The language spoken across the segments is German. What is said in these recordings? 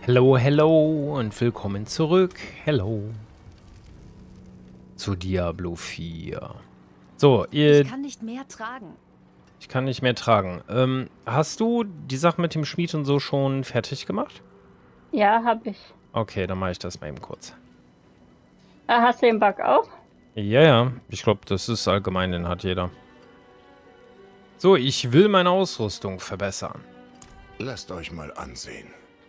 Hello, hello und willkommen zurück. Hello. Zu Diablo 4. So, Ich kann nicht mehr tragen. ich kann nicht mehr tragen. Hast du die Sache mit dem Schmied und so schon fertig gemacht? Ja, hab ich. Okay, dann mache ich das mal eben kurz. Hast du den Bug auch? Ja, ja. Ich glaube, das ist allgemein, den hat jeder. So, ich will meine Ausrüstung verbessern. Lasst euch mal ansehen.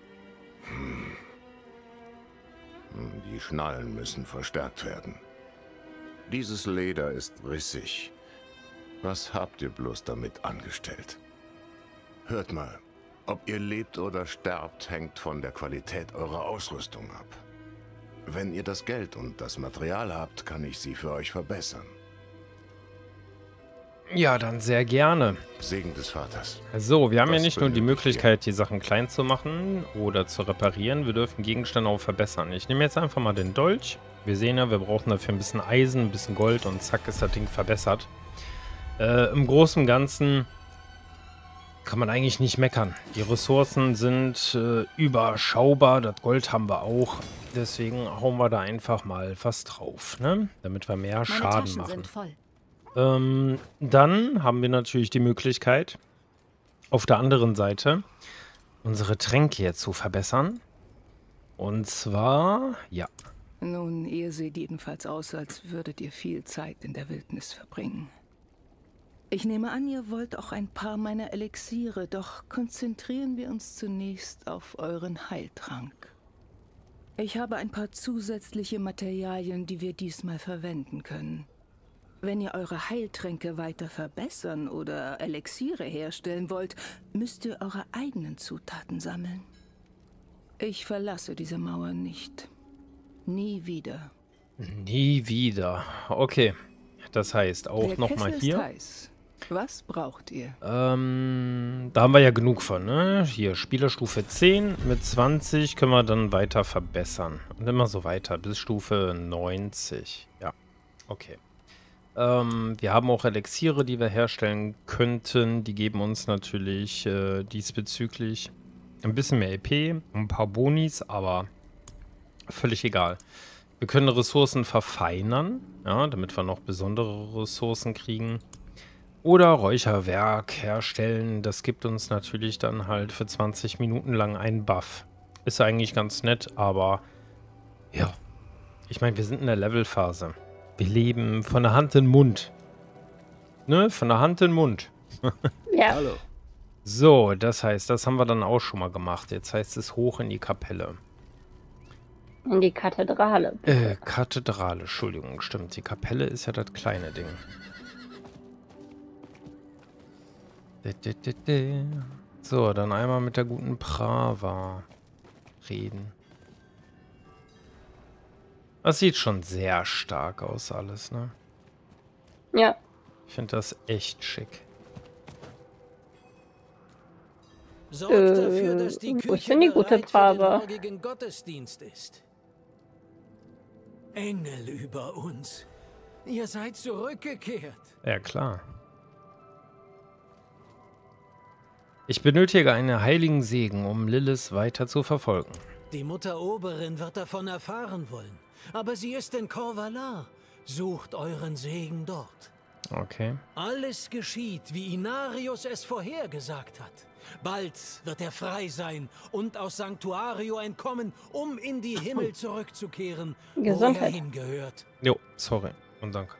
Die Schnallen müssen verstärkt werden. Dieses Leder ist rissig. Was habt ihr bloß damit angestellt? Hört mal, ob ihr lebt oder sterbt, hängt von der Qualität eurer Ausrüstung ab. Wenn ihr das Geld und das Material habt, kann ich sie für euch verbessern. Ja, dann sehr gerne. Segen des Vaters. So, wir haben ja Was nicht nur die benötigt Möglichkeit, die Sachen klein zu machen oder zu reparieren, wir dürfen Gegenstände auch verbessern. Ich nehme jetzt einfach mal den Dolch. Wir sehen ja, wir brauchen dafür ein bisschen Eisen, ein bisschen Gold und zack ist das Ding verbessert. Im Großen und Ganzen kann man eigentlich nicht meckern. Die Ressourcen sind überschaubar, das Gold haben wir auch. Deswegen hauen wir da einfach mal was drauf, ne? Damit wir mehr Meine Schaden Taschen machen. sind voll. Dann haben wir natürlich die Möglichkeit, auf der anderen Seite unsere Tränke jetzt zu verbessern. Und zwar, ja. Nun, ihr seht jedenfalls aus, als würdet ihr viel Zeit in der Wildnis verbringen. Ich nehme an, ihr wollt auch ein paar meiner Elixiere, doch konzentrieren wir uns zunächst auf euren Heiltrank. Ich habe ein paar zusätzliche Materialien, die wir diesmal verwenden können. Wenn ihr eure Heiltränke weiter verbessern oder Elixiere herstellen wollt, müsst ihr eure eigenen Zutaten sammeln. Ich verlasse diese Mauer nicht. Nie wieder. Nie wieder. Okay. Das heißt auch nochmal hier. Heiß. Was braucht ihr? Da haben wir ja genug von, ne? Hier, Spielerstufe 10. Mit 20 können wir dann weiter verbessern. Und immer so weiter, bis Stufe 90. Ja, okay. Wir haben auch Elixiere, die wir herstellen könnten. Die geben uns natürlich diesbezüglich ein bisschen mehr EP, ein paar Bonis, aber völlig egal. Wir können Ressourcen verfeinern, ja, damit wir noch besondere Ressourcen kriegen. Oder Räucherwerk herstellen. Das gibt uns natürlich dann halt für 20 Minuten lang einen Buff. Ist eigentlich ganz nett, aber ja. Ich meine, wir sind in der Levelphase. Wir leben von der Hand in den Mund. Ne? Von der Hand in den Mund. Ja. Hallo. So, das heißt, das haben wir dann auch schon mal gemacht. Jetzt heißt es hoch in die Kapelle. In die Kathedrale. Kathedrale, Entschuldigung, stimmt. Die Kapelle ist ja das kleine Ding. So, dann einmal mit der guten Prava reden. Das sieht schon sehr stark aus alles, ne? Ja. Ich finde das echt schick. Sorgt dafür, dass die wo Küche ist denn die gute bereit für den Brava? morgigen Gottesdienst ist. Engel über uns. Ihr seid zurückgekehrt. Ja, klar. Ich benötige einen heiligen Segen, um Lilith weiter zu verfolgen. Die Mutter Oberin wird davon erfahren wollen. Aber sie ist in Kor-Valar. Sucht euren Segen dort. Okay. Alles geschieht, wie Inarius es vorhergesagt hat. Bald wird er frei sein und aus Sanctuario entkommen, um in die Himmel zurückzukehren, wo er Gesundheit. hingehört. Jo, sorry. Und danke.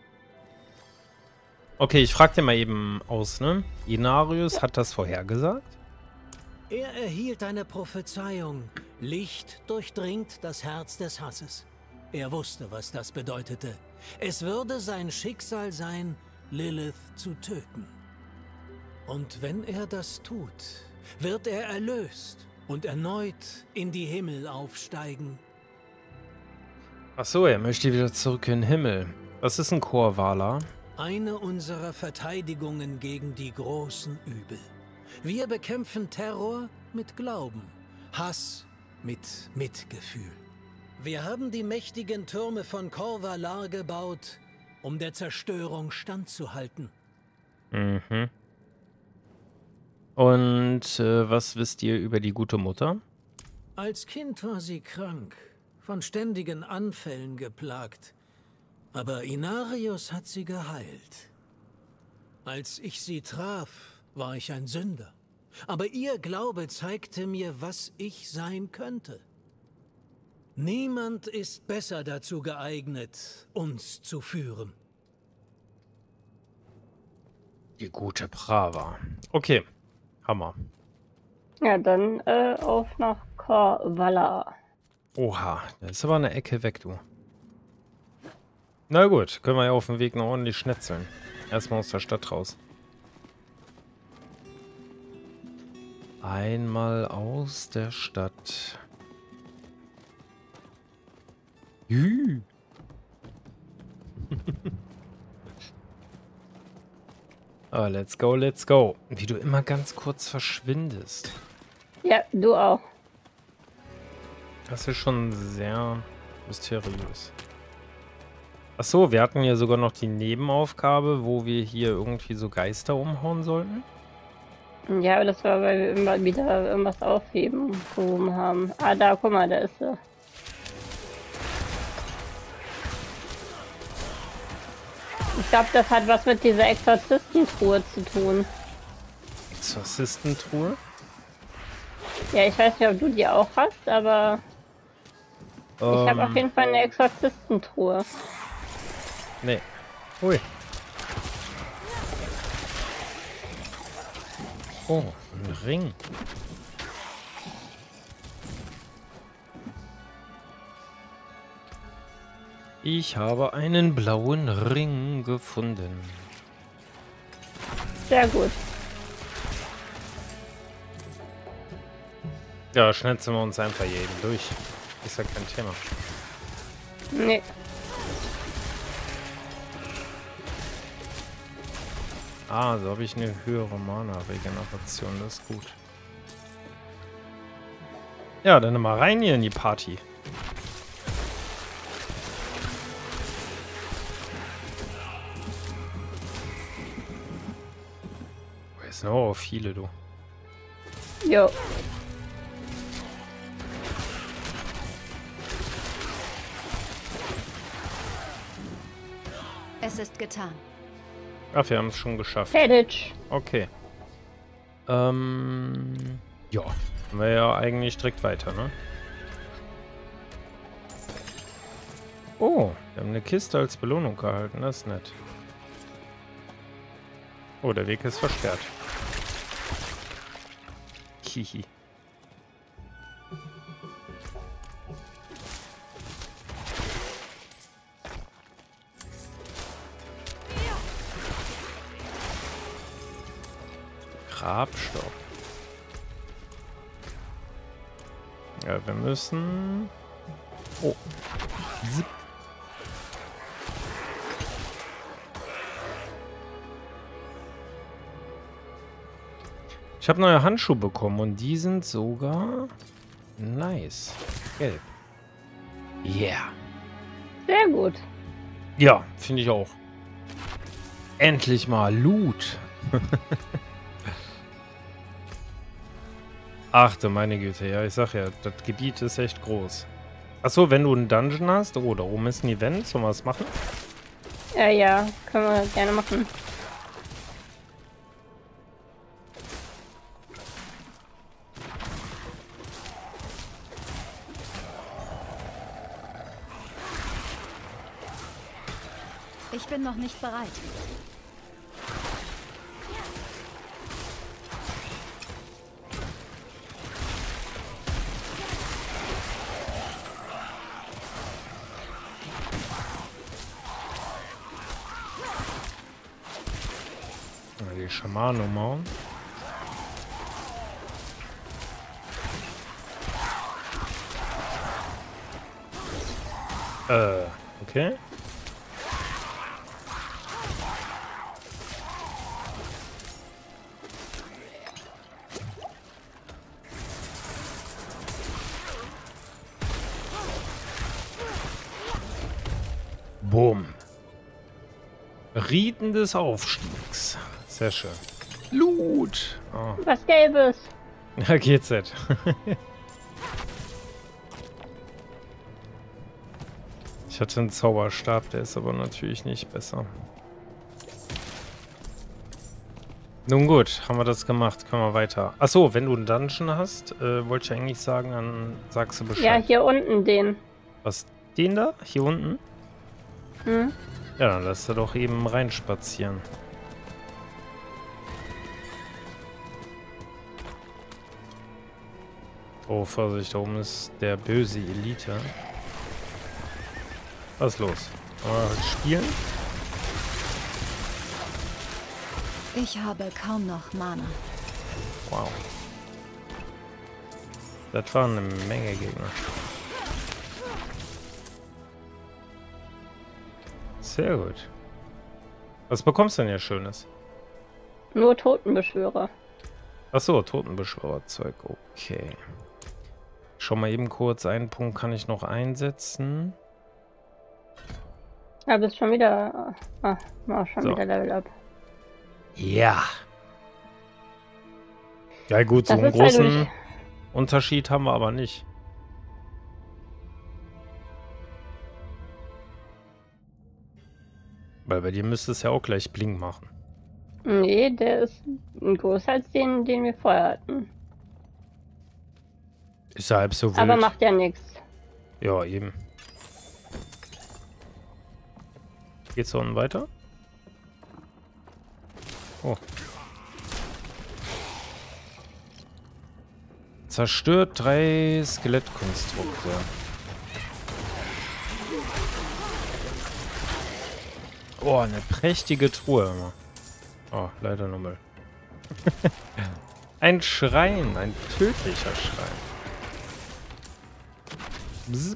Okay, ich frag dir mal eben aus, ne? Inarius hat das vorhergesagt? Er erhielt eine Prophezeiung. Licht durchdringt das Herz des Hasses. Er wusste, was das bedeutete. Es würde sein Schicksal sein, Lilith zu töten. Und wenn er das tut, wird er erlöst und erneut in die Himmel aufsteigen. Ach so, er möchte wieder zurück in den Himmel. Was ist ein Kor-Valar? Eine unserer Verteidigungen gegen die großen Übel. Wir bekämpfen Terror mit Glauben, Hass mit Mitgefühl. Wir haben die mächtigen Türme von Kor-Valar gebaut, um der Zerstörung standzuhalten. Mhm. Und was wisst ihr über die gute Mutter? Als Kind war sie krank, von ständigen Anfällen geplagt. Aber Inarius hat sie geheilt. Als ich sie traf, war ich ein Sünder. Aber ihr Glaube zeigte mir, was ich sein könnte. Niemand ist besser dazu geeignet, uns zu führen. Die gute Prava. Okay. Hammer. Ja, dann auf nach Kor-Vala. Oha, das ist aber eine Ecke weg, du. Na gut, können wir ja auf dem Weg noch ordentlich schnetzeln. Erstmal aus der Stadt raus. Einmal aus der Stadt. Jü. Ah, let's go, let's go. Wie du immer ganz kurz verschwindest. Ja, du auch. Das ist schon sehr mysteriös. Achso, wir hatten ja sogar noch die Nebenaufgabe, wo wir hier irgendwie so Geister umhauen sollten. Ja, aber das war, weil wir immer wieder irgendwas aufgehoben haben. Ah, da, guck mal, da ist sie. Ich glaube, das hat was mit dieser Exorzistentruhe zu tun. Exorzistentruhe? Ja, ich weiß nicht, ob du die auch hast, aber ich habe auf jeden Fall eine Exorzistentruhe. Nee. Ui. Oh, ein Ring. Ich habe einen blauen Ring gefunden. Sehr gut. Ja, schnetzeln wir uns einfach jeden durch. Ist ja kein Thema. Nee. Ah, so habe ich eine höhere Mana-Regeneration. Das ist gut. Ja, dann mal rein hier in die Party. Es sind auch viele, du. Jo. Es ist getan. Ach, wir haben es schon geschafft. Fertig. Okay. Ja. Haben wir ja eigentlich direkt weiter, ne? Oh, wir haben eine Kiste als Belohnung gehalten. Das ist nett. Oh, der Weg ist versperrt. Hihi. Grabstock. Ja, wir müssen... Oh. Zip. Ich habe neue Handschuhe bekommen und die sind sogar nice. Gelb. Yeah. Sehr gut. Ja, finde ich auch. Endlich mal Loot. Ach du meine Güte, ja, ich sag ja, das Gebiet ist echt groß. Achso, wenn du einen Dungeon hast, oh, da oben ist ein Event, sollen wir was machen? Ja, können wir gerne machen. Ich bin noch nicht bereit. Die Schamane umhauen. Okay. Boom. Riten des Aufstiegs. Sehr schön. Loot. Oh. Was Gelbes. Ja, GZ. Ich hatte einen Zauberstab, der ist aber natürlich nicht besser. Nun gut, haben wir das gemacht. Können wir weiter. Achso, wenn du einen Dungeon hast, wollte ich eigentlich sagen, dann sagst du Bescheid. Ja, hier unten den. Was, den da? Hier unten? Hm? Ja, dann lass er doch eben reinspazieren. Oh, Vorsicht, da oben ist der böse Elite. Was ist los? Wollen wir spielen? Ich habe kaum noch Mana. Wow. Das waren eine Menge Gegner. Sehr gut. Was bekommst du denn hier Schönes? Nur Totenbeschwörer. Achso, Totenbeschwörerzeug. Okay. Schau mal eben kurz, einen Punkt kann ich noch einsetzen. Ja, bist schon wieder. Schon So. wieder Level Up. Ja. Ja gut, so Das einen ist, weil großen Unterschied haben wir aber nicht. Weil bei dir müsste es ja auch gleich Bling machen. Nee, der ist größer als den wir vorher hatten. Ist ja halb so wild. Aber macht ja nichts. Ja, eben. Geht's da unten weiter? Oh. Zerstört 3 Skelettkonstrukte. Oh, eine prächtige Truhe. Oh, leider nur Müll. Ein Schrein, ein tödlicher Schrein. Bzz.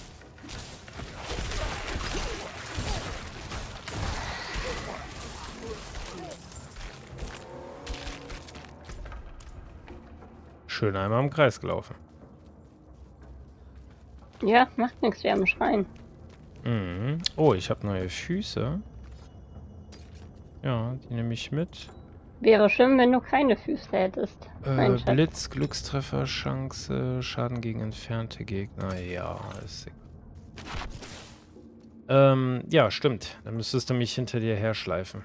Schön einmal im Kreis gelaufen. Ja, macht nichts, wir haben einen Schrein. Mhm. Oh, ich habe neue Füße. Ja, die nehme ich mit. Wäre schön, wenn du keine Füße hättest. Mein Schatz. Blitz, Glückstreffer, Chance, Schaden gegen entfernte Gegner. Ja, ist egal. Ja, stimmt. Dann müsstest du mich hinter dir herschleifen.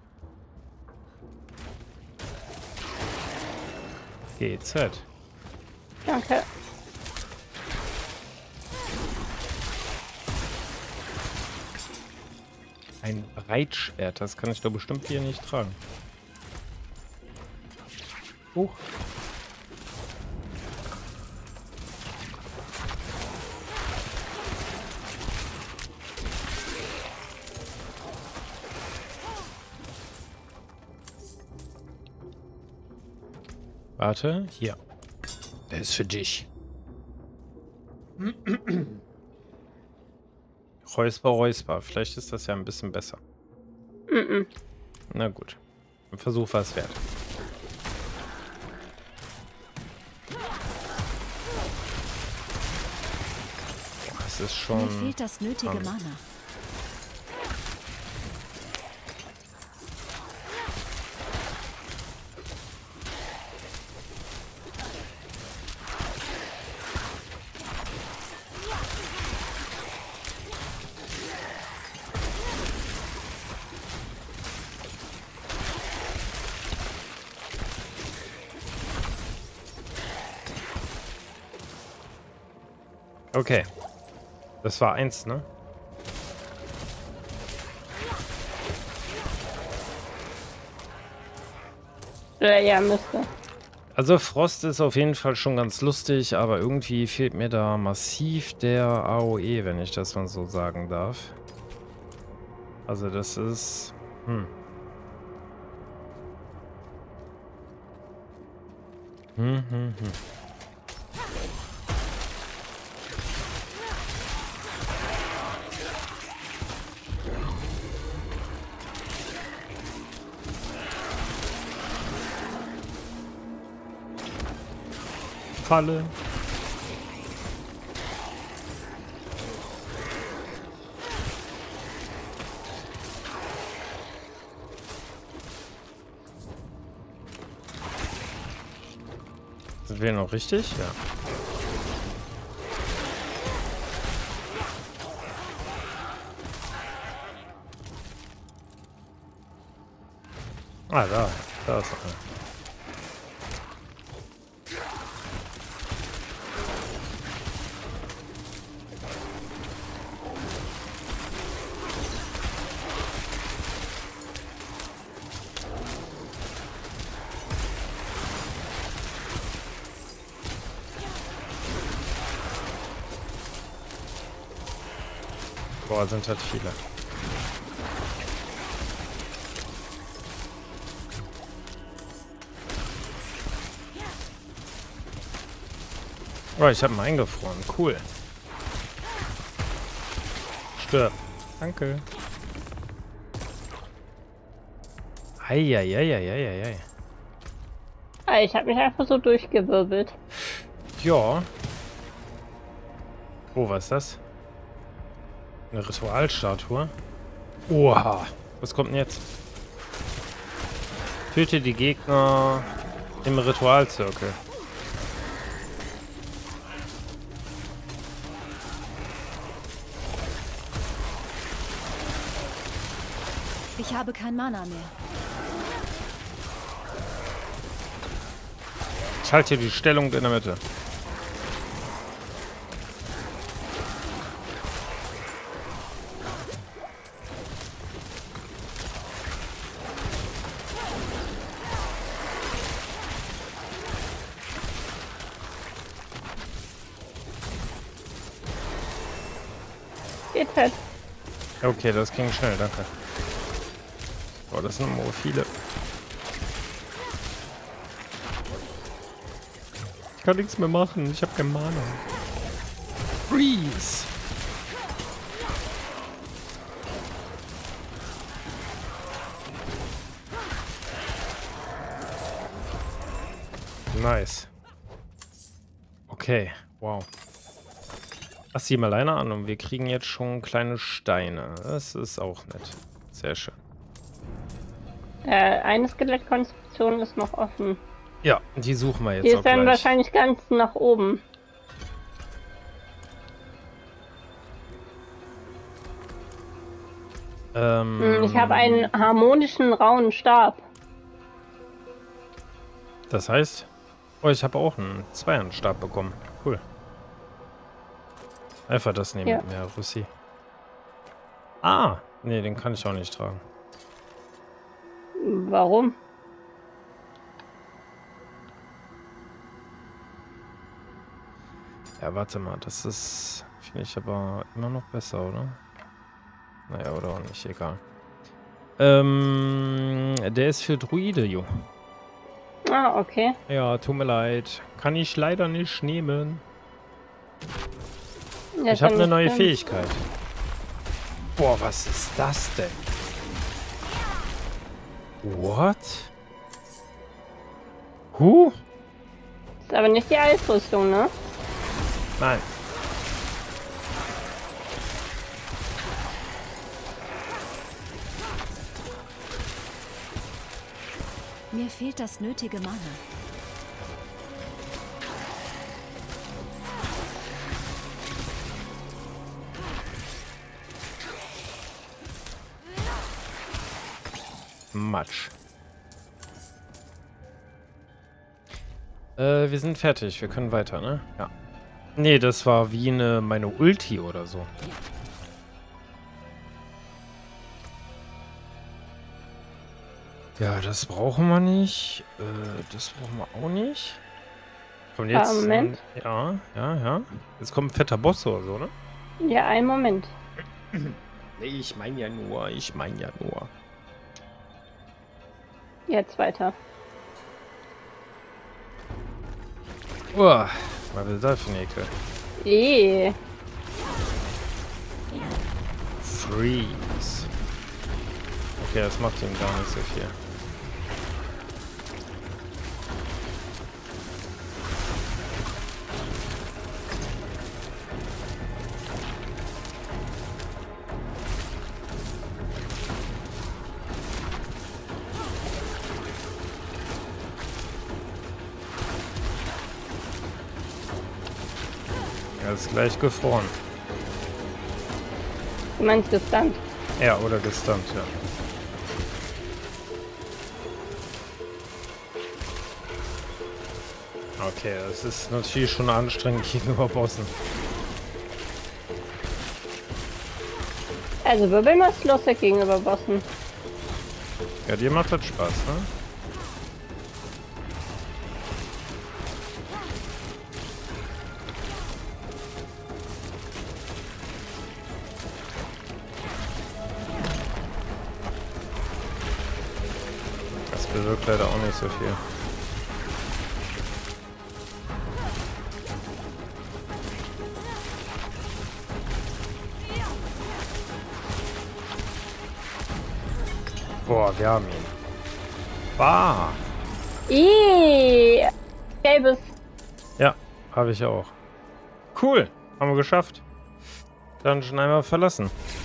GZ. Danke. Ein Breitschwert, das kann ich doch bestimmt hier nicht tragen. Huch. Warte, hier. Der ist für dich. Räusper, Räusper. Vielleicht ist das ja ein bisschen besser. Mhm. Na gut. Ein Versuch war es wert. Das ist schon... Mir fehlt das nötige Mana. Okay. Das war 1, ne? Ja, müsste. Also Frost ist auf jeden Fall schon ganz lustig, aber irgendwie fehlt mir da massiv der AOE, wenn ich das mal so sagen darf. Also das ist... Falle. Sind wir noch richtig? Ja. Ah, da ist er. Boah, sind halt viele. Oh, ich habe ihn eingefroren. Cool. Stirb. Danke. Eieieiei. Ich habe mich einfach so durchgewirbelt. Ja. Oh, was ist das? Eine Ritualstatue. Oha. Was kommt denn jetzt? Töte die Gegner im Ritualzirkel. Ich habe kein Mana mehr. Ich halte hier die Stellung in der Mitte. Geht halt. Okay, das ging schnell, danke. Oh, das sind immer viele. Ich kann nichts mehr machen, ich habe kein Mana. Freeze! Nice. Okay, wow. Lass sie mal alleine an und wir kriegen jetzt schon kleine Steine. Das ist auch nett. Sehr schön. Eine Skelettkonstruktion ist noch offen. Ja, die suchen wir jetzt Die auch ist dann gleich. wahrscheinlich ganz nach oben. Ich habe einen harmonischen rauen Stab. Das heißt, oh, ich habe auch einen Zweiernstab bekommen. Cool. Einfach das nehmen mit mir, Russi. Ah, nee, den kann ich auch nicht tragen. Warum? Ja, warte mal, das ist, finde ich aber immer noch besser, oder? Naja, oder auch nicht, egal. Der ist für Druide, jo. Ah, okay. Ja, tut mir leid. Kann ich leider nicht nehmen. Ja, Ich habe eine neue stimmt. Fähigkeit. Boah, was ist das denn? What? Ist aber nicht die Eisrüstung, ne? Nein. Mir fehlt das nötige Mana. Matsch. Wir sind fertig. Wir können weiter, ne? Ja. Nee, das war wie meine Ulti oder so. Ja, das brauchen wir nicht. Das brauchen wir auch nicht. Kommt jetzt. Moment. Ja. Jetzt kommt ein fetter Boss oder so, ne? Ja, einen Moment. Nee, ich meine ja nur. Jetzt weiter. Uah, was ist das für ein Ekel? Freeze. Okay, das macht ihm gar nicht so viel. Er ist gleich gefroren. Du meinst gestunt? Ja, oder gestunt, ja. Okay, das ist natürlich schon anstrengend gegenüber Bossen. Also Wirbel macht lustig gegenüber Bossen. Ja, dir macht das Spaß, ne? Das bewirkt leider auch nicht so viel. Boah, wir haben ihn. Bah. Gelbes. Ja, habe ich auch. Cool, haben wir geschafft. Dungeon einmal verlassen.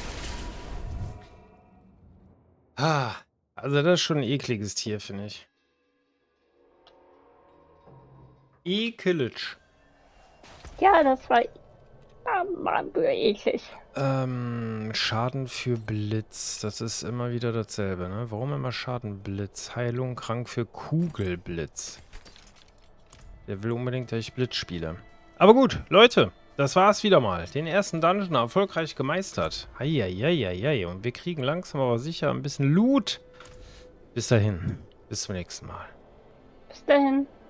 Also das ist schon ein ekliges Tier, finde ich. Ekelig. Ja, das war eklig. Schaden für Blitz. Das ist immer wieder dasselbe, ne? Warum immer Schadenblitz? Heilung krank für Kugelblitz. Der will unbedingt, dass ich Blitz spiele. Aber gut, Leute, das war's wieder mal. Den ersten Dungeon erfolgreich gemeistert. Eieieiei. Und wir kriegen langsam aber sicher ein bisschen Loot. Bis dahin. Bis zum nächsten Mal. Bis dahin.